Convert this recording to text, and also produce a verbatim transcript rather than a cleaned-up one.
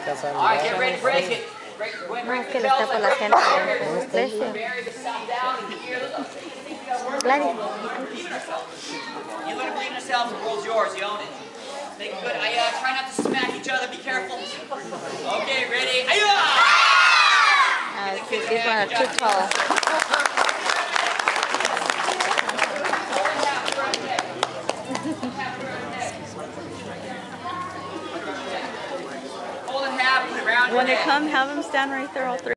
Alright, get ready to break it. Break, break, break No, the que le bells está por like la breaking gente. butter. Precio. Bury the sun down and here. Gladys. Believe in ourselves. You learn to believe in yourselves, the world's yours. You own it. Make it good. I uh, try not to smack each other. Be careful. Okay, ready? Uh, these one are too tall. Hold it half, put it around your When they head. come, have them stand right there, all three.